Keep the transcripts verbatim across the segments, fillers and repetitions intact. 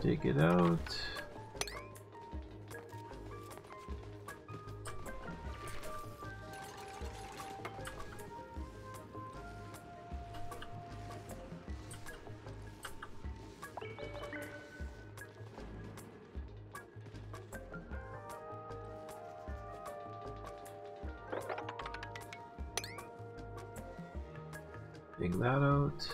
Dig it out. Dig that out.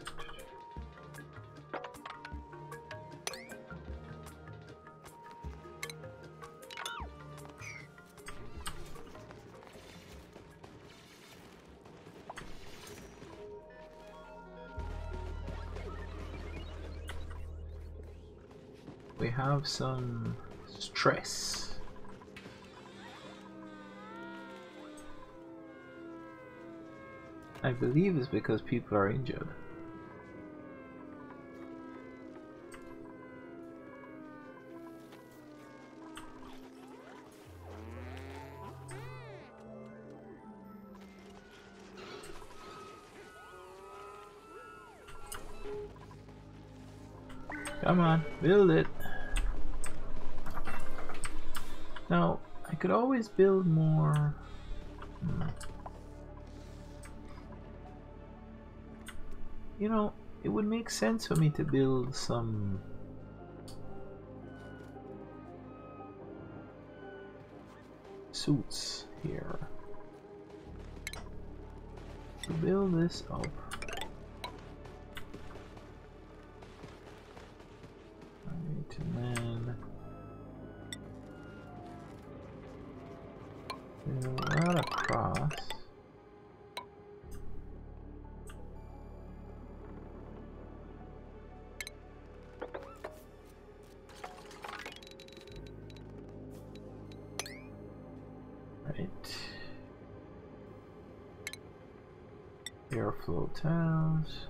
We have some stress. I believe it's because people are injured. Come on, build it. Now, I could always build more. Hmm. You know, it would make sense for me to build some suits here. To build this up. Right, and then build that across. Right. Airflow tiles.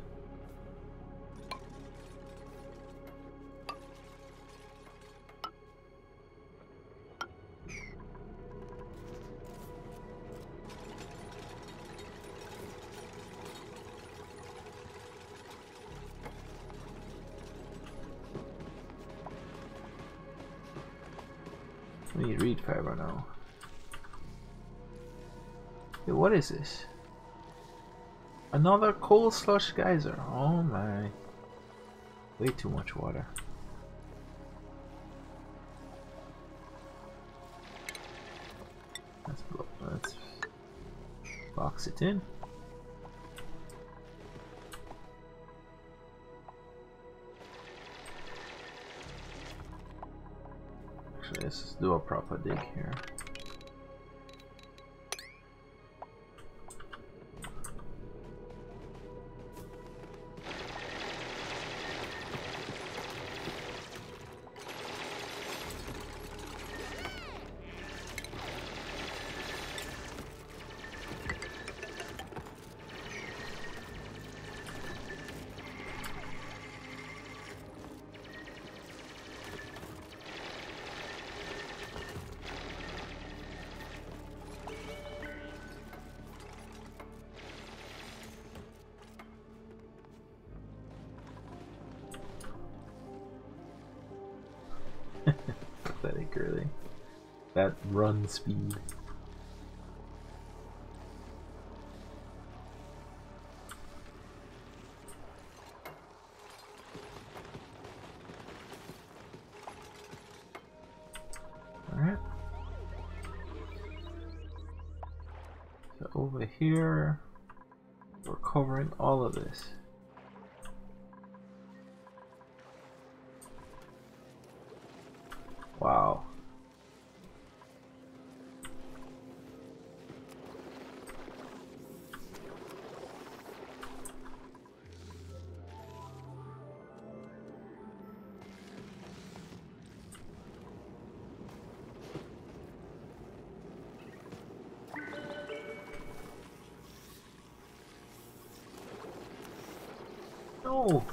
We need reed fiber now. Hey, what is this? Another coal slush geyser. Oh my. Way too much water. Let's, let's box it in. Actually, let's just do a proper dig here. Pathetic, really. That run speed. Alright. So over here, we're covering all of this. Wow. No.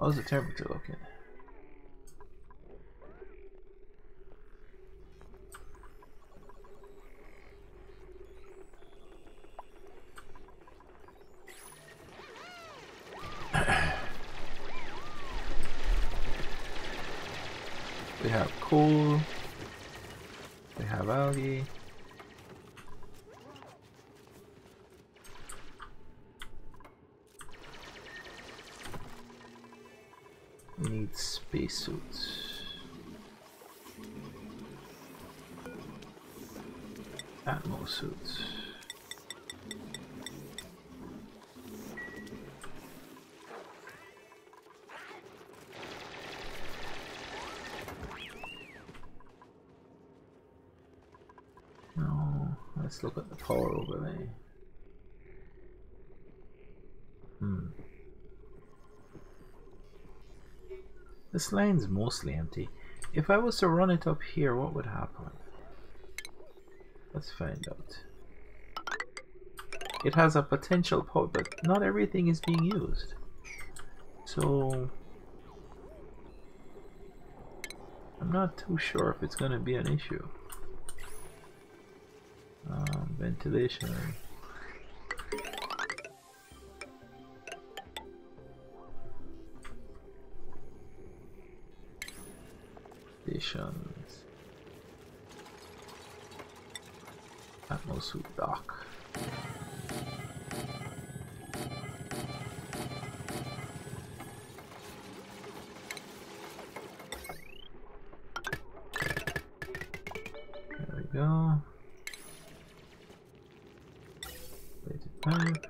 How's the temperature looking? We have coal. We have algae. We need spacesuits. Atmo suits. No, let's look at the power overlay. Hmm. This line's mostly empty. If I was to run it up here, what would happen? Let's find out. It has a potential power, but not everything is being used. So I'm not too sure if it's going to be an issue. Um, ventilation. Stations. Atmosuit dock. There we go. Plated pipe.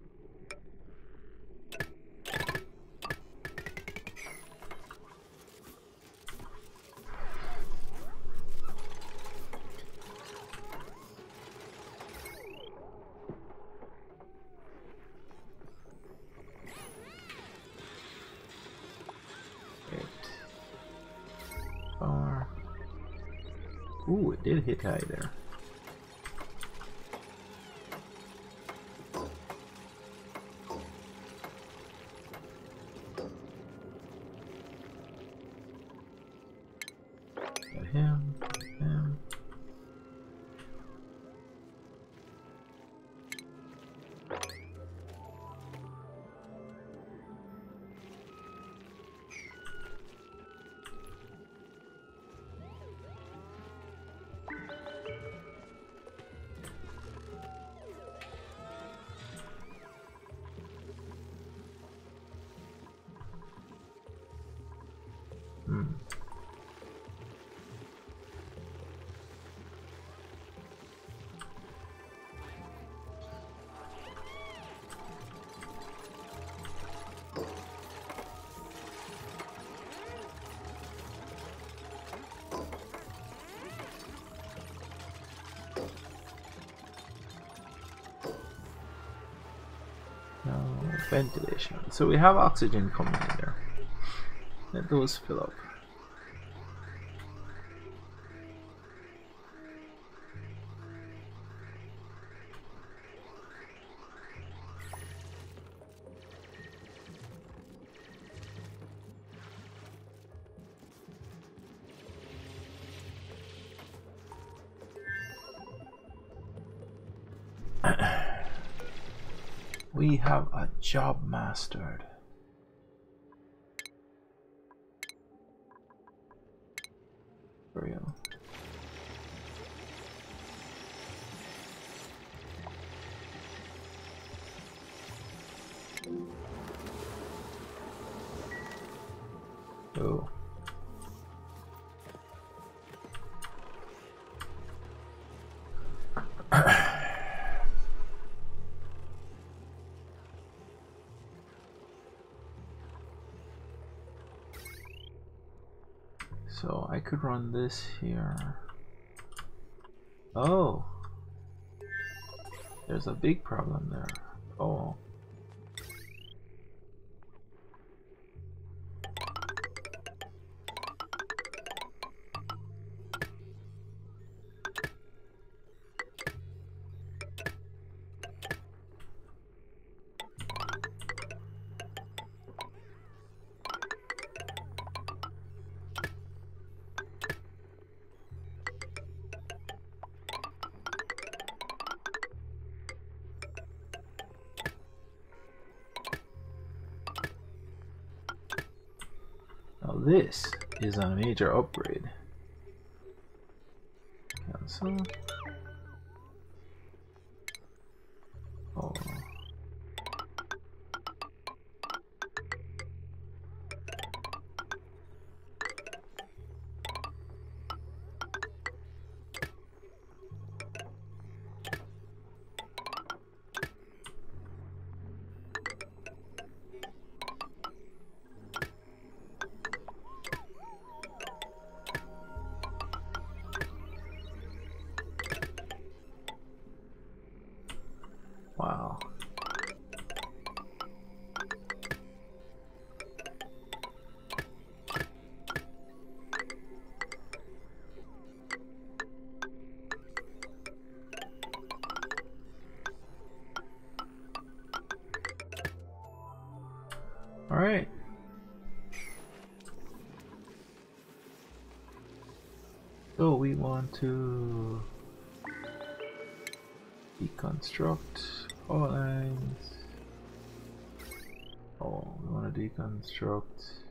Ooh, it did hit high there. Got him, him. Hmm. No ventilation. So we have oxygen coming in there. Let those fill up. We have a job mastered. For real. Oh. So I could run this here. Oh, there's a big problem there. Oh. this is a major upgrade. Cancel. Oh. Wow. All right. So we want to deconstruct all lines. Oh, we want to deconstruct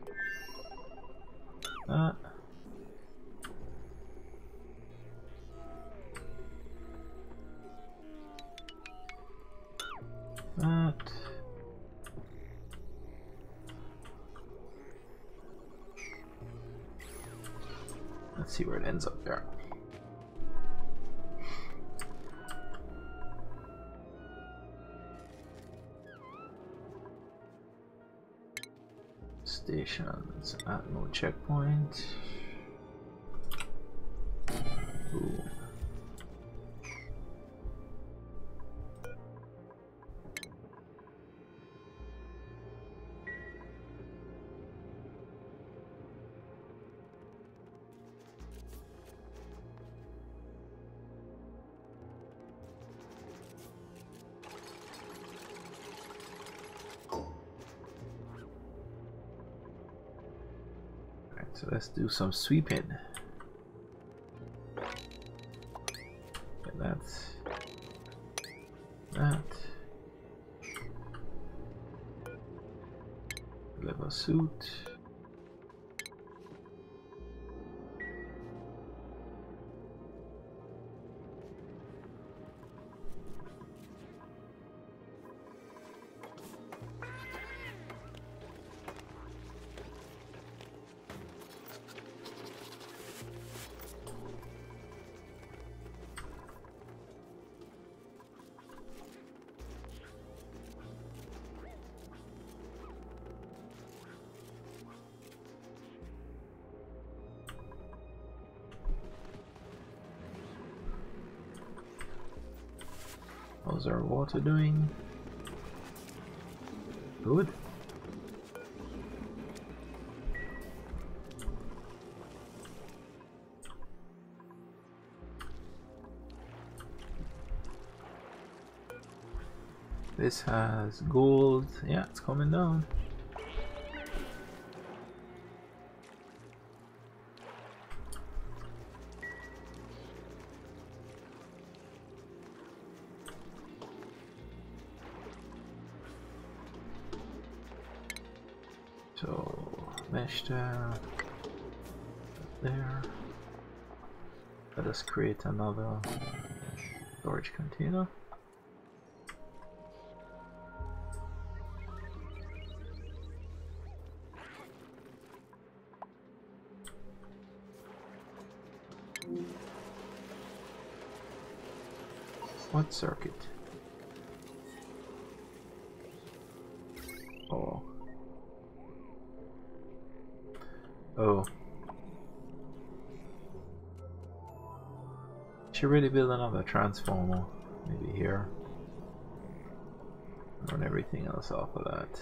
that. That. Let's see where it ends up there. Stations at no checkpoint. Boom. So let's do some sweeping. Okay, that's that. Level suit. How's our water doing? Good. This has gold. Yeah, it's coming down. So mesh there, there. Let us create another storage container. What circuit? Oh. Oh. Should really build another transformer, maybe here. Run everything else off of that.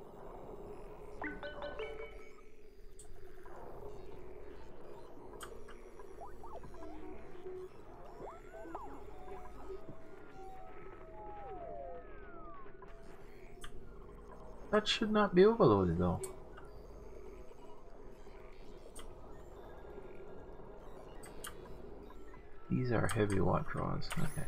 That should not be overloaded though. These are heavy watt draws. Okay.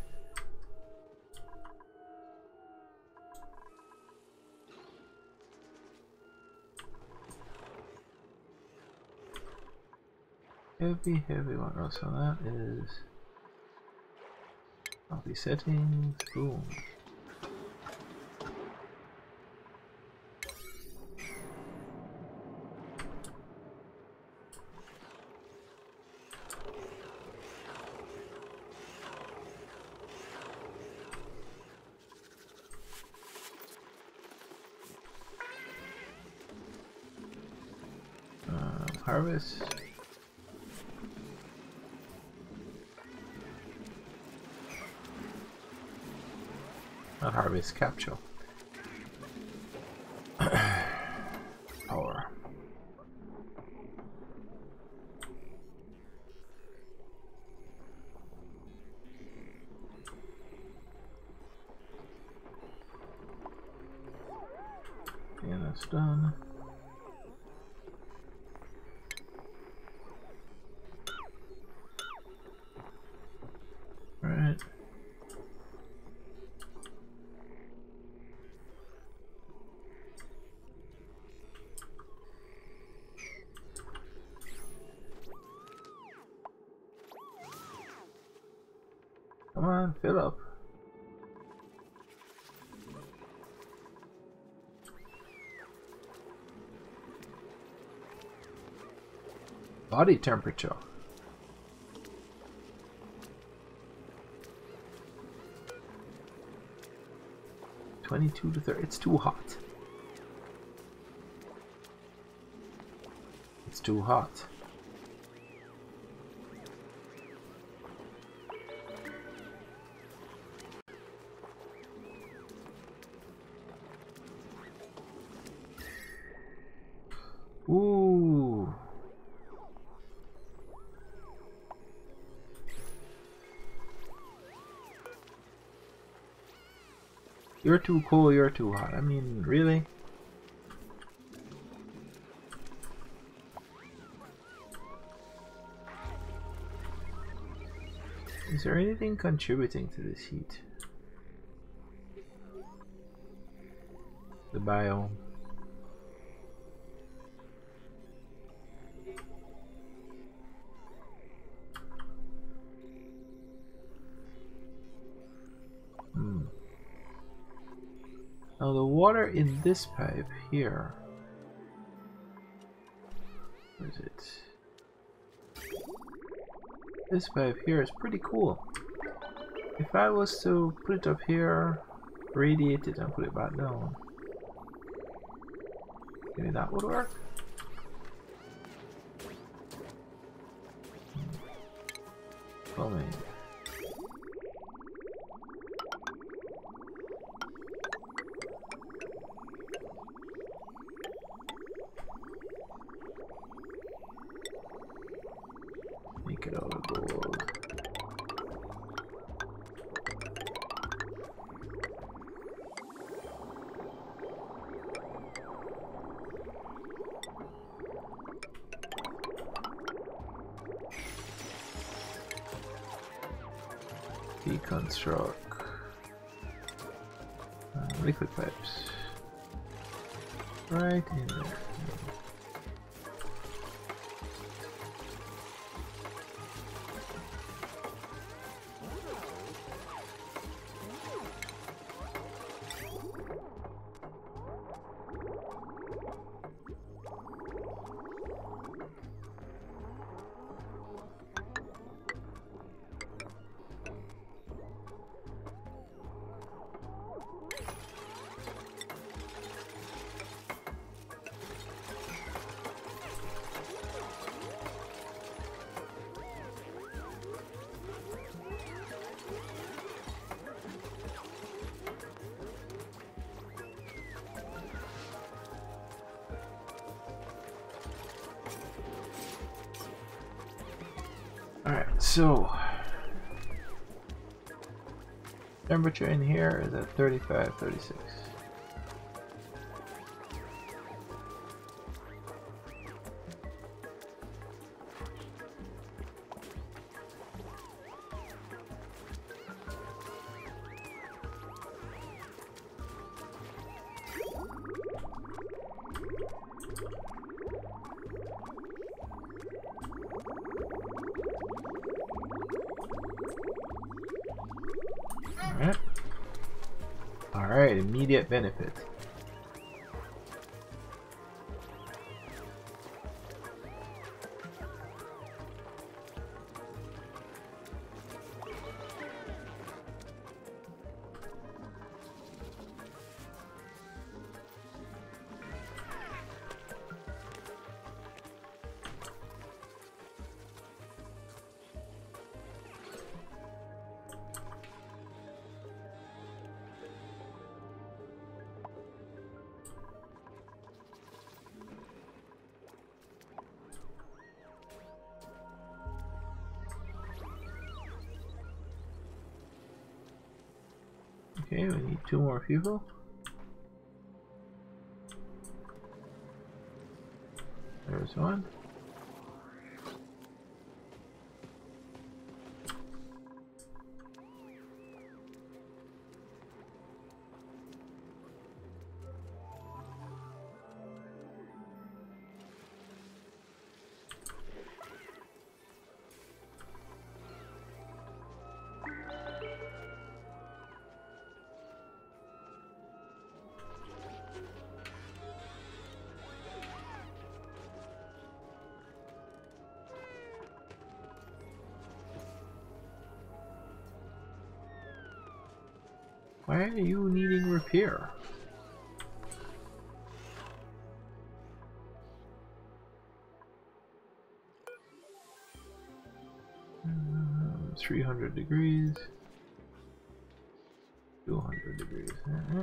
Heavy, heavy one. Oh, so that is copy settings. Boom. Um, harvest. Not harvest, capture. Power. Okay, that's done. Right. Come on, fill up. Body temperature. twenty-two to thirty. It's too hot. It's too hot. Ooh. You're too cool, you're too hot. I mean, really? Is there anything contributing to this heat? The biome. Hmm. Now the water in this pipe here. Where is it? This pipe here is pretty cool. If I was to put it up here, radiate it and put it back down, maybe that would work. Plumbing. Make it out of gold. Deconstruct. Uh, liquid pipes. Right in there. Alright, so temperature in here is at thirty-five, thirty-six. Alright, immediate benefit. Okay, we need two more people. There's one. Why are you needing repair? Um, three hundred degrees. two hundred degrees. Uh-huh.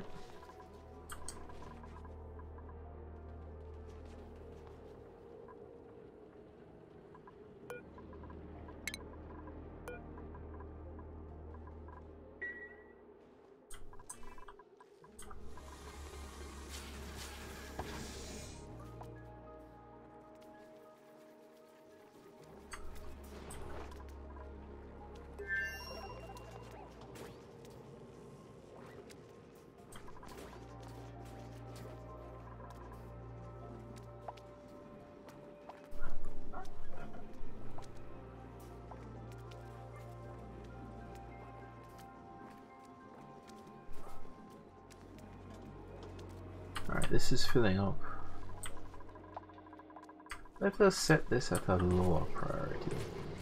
Alright, this is filling up. Let us set this at a lower priority.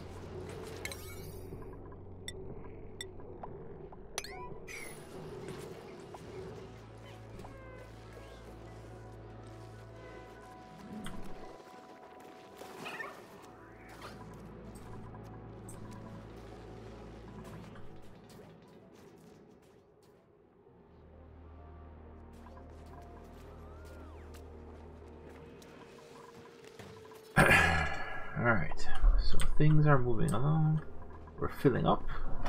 Alright, so things are moving along. We're filling up.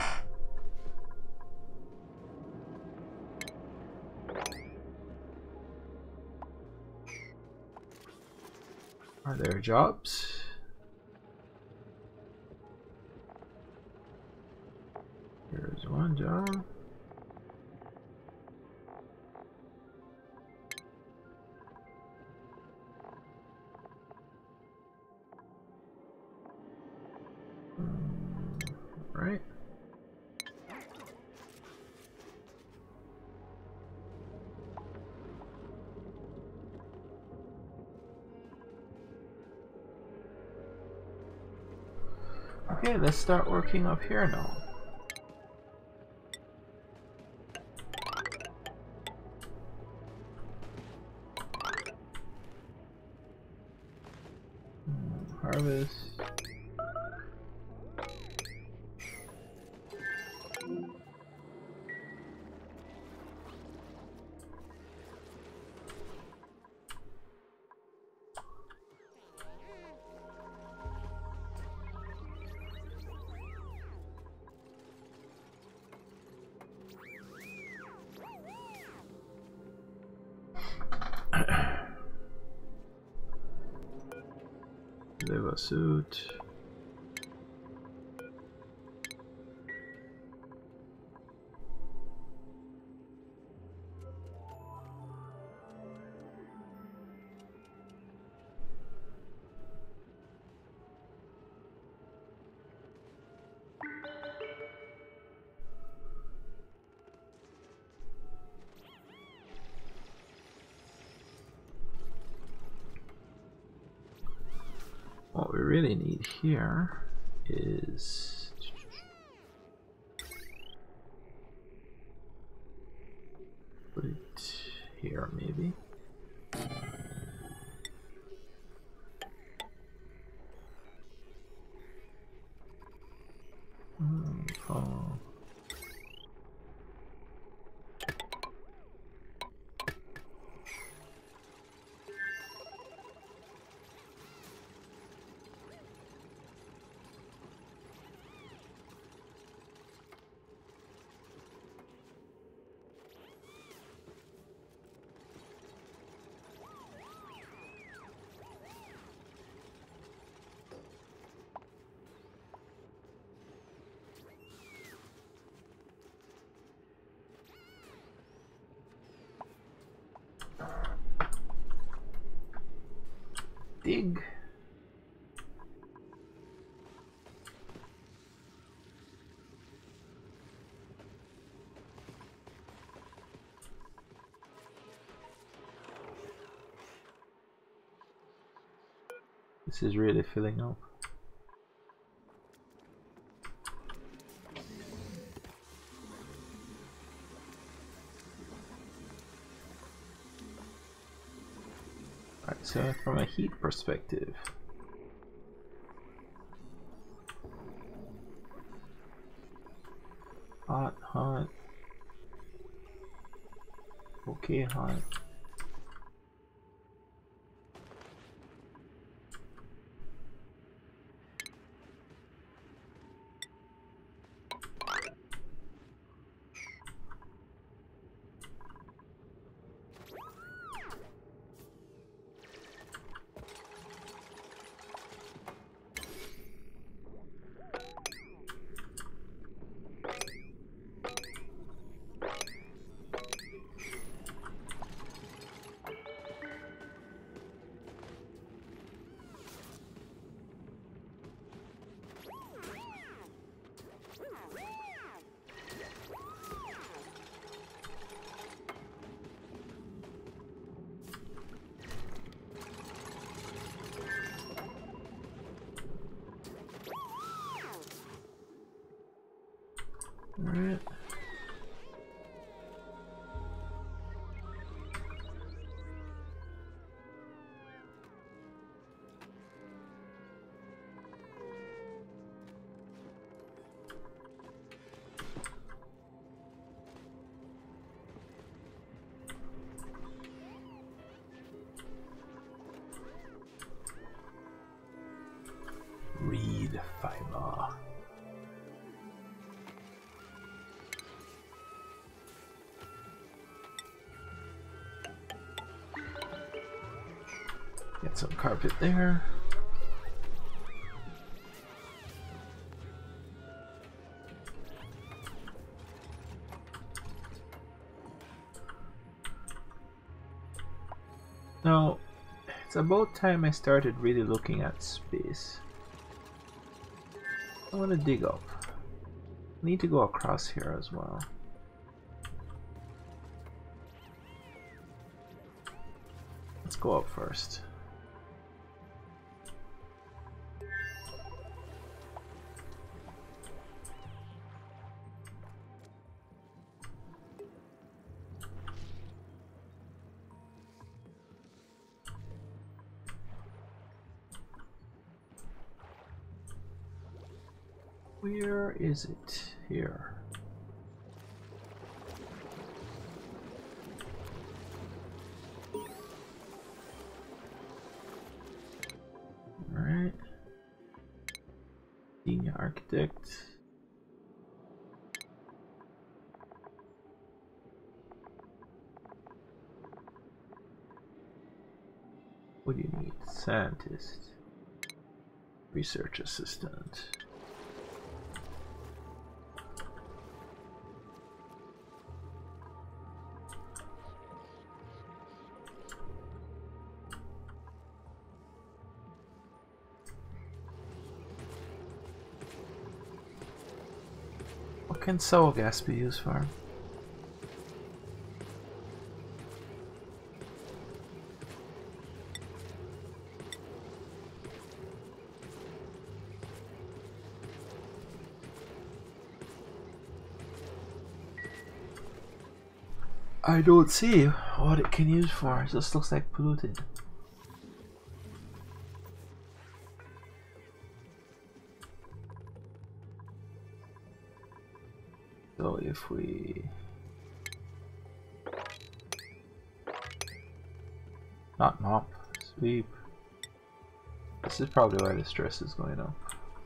Are there jobs? Here's one job. Right. Okay, let's start working up here now. Hmm, harvest. Liver suit. really need here is put it here maybe. Mm, oh. Dig. This is really filling up. Alright, so from a heat perspective, hot, hot, okay, hot. Alright. Read fiber. Get some carpet there. Now, it's about time I started really looking at space. I want to dig up. I need to go across here as well. Let's go up first. Where is it? Here. Alright. Senior architect. What do you need? Scientist. Research assistant. What can sour gas be used for? I don't see what it can use for. It just looks like polluted. So if we not mop, sweep. This is probably why the stress is going up.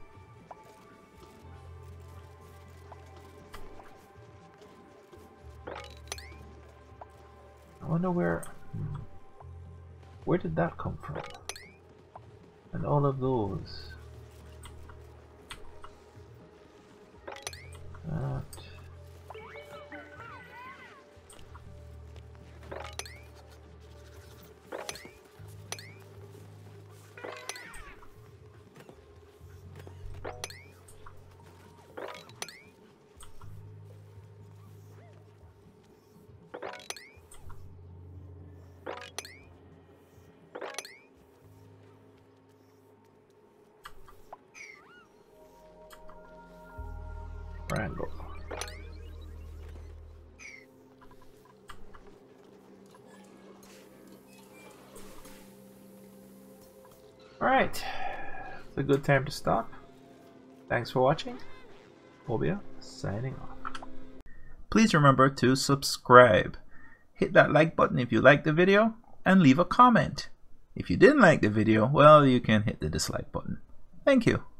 I wonder where hmm, where did that come from? And all of those. That. Triangle. Alright, it's a good time to stop. Thanks for watching. Obeah signing off. Please remember to subscribe. Hit that like button if you liked the video and leave a comment. If you didn't like the video, well, you can hit the dislike button. Thank you.